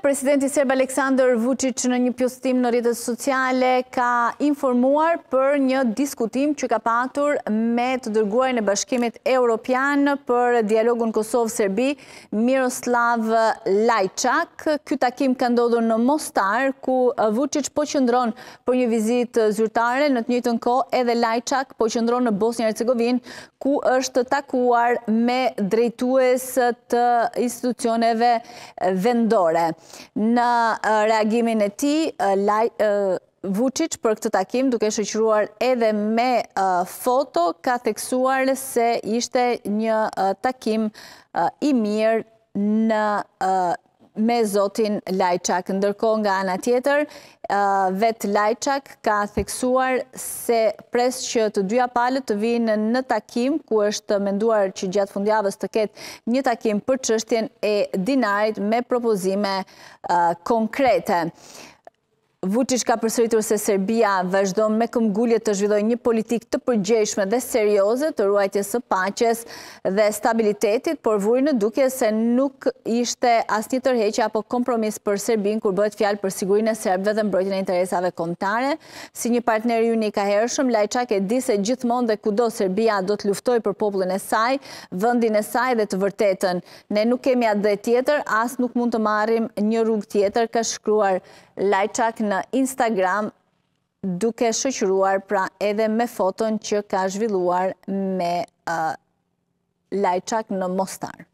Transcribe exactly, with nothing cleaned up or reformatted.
Presidenti serb Aleksandar Vuçić në një postim në rrjetet sociale ka informuar për një diskutim që ka patur me të dërguarin e Bashkimit Evropian për dialogun Kosovë-Serbi, Vuçiç-Lajçak. Ky takim ka ndodhur në Mostar, ku Vuçić po qëndron për një vizitë zyrtare, në të njëjtën kohë edhe Lajçak po qëndron në Bosnjë-Hercegovinë, ku është takuar me drejtues të institucioneve vendore. Në reagimin e tij, Vuçić për këtë takim, duke shoqëruar edhe me foto, ka theksuar se ishte një takim i mirë në me zotin Lajçak. Ndërkohë nga ana tjetër, vetë Lajçak ka theksuar se pres që të dyja palët të vinë në takim, ku është menduar që gjatë fundjavës të ketë një takim për çështjen e dinarit me propozime konkrete. Vuçić ka përsëritur se Serbia vazhdon me këmbgulje të zhvillojë një politikë të përgjegjshme dhe serioze të ruajtjes së paqes dhe stabilitetit, por vuri në dukje se nuk ishte asnjë tërheqje apo kompromis për Serbinë kur bëhet fjalë për sigurinë e serbëve dhe mbrojtjen e interesave kombëtare. Si një partner i unik e hershëm, Lajçak e di se gjithmonë dhe kudo Serbia do të luftojë për popullin e saj, vendin e saj dhe të vërtetën. Ne nuk kemi atë drejt tjetër, as nuk mund të marrim një rrugë tjetër, ka shkruar Lajçak në Instagram, duke shoqëruar pra edhe me foton që ka zhvilluar me uh, Lajçak në Mostar.